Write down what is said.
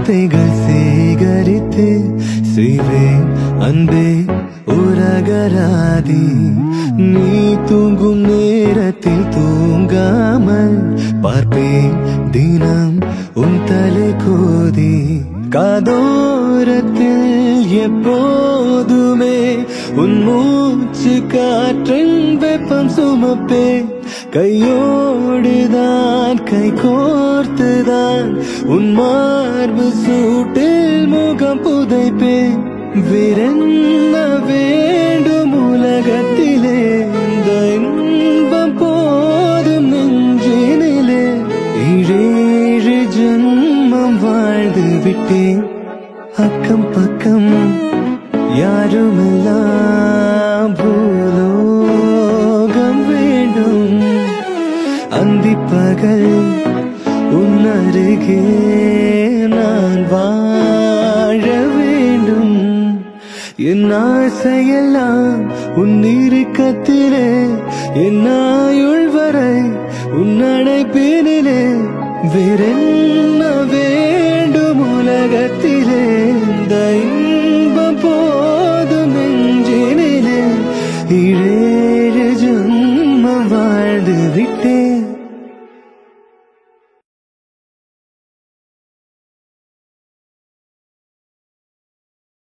வார்த்தைகள் சேகரித்து செய்வேன் அன்பே உலகராதி. நீ தூங்கும் நேரத்தில் தூங்காமல் பார்ப்பேன் தினம் உன் தலை கோதி. காதோரத்தில் எப்போதுமே உன் மூச்சு காற்றின் வெப்பம் சுமப்பேன். கையோடுதான் கை கோர்த்துதான் உன் மார்பு சூட்டில் முகம் புதைப்பேன். வேறென்ன வேண்டும் உலகத்திலே, இந்த இன்பம் போதும் நெஞ்சினிலே. 7 ஜென்மம் வாழ்ந்து விட்டேன், அக்கம் பக்கம் யாருமெல்லாம் பூலோகம் வேண்டும். அந்திப்பகல் உன் அருகே நான் வாழ வேண்டும். என் ஆசையெல்லாம் உன் இறுக்கத்திலே, என் ஆயுள் வரை உன் அணைப்பினிலே. வேறென்ன வேண்டும் உலகத்திலே, இந்த இன்பம் போதும் நெஞ்சினிலே. 7 ஜென்மம் வாழ்ந்து விட்டேன்.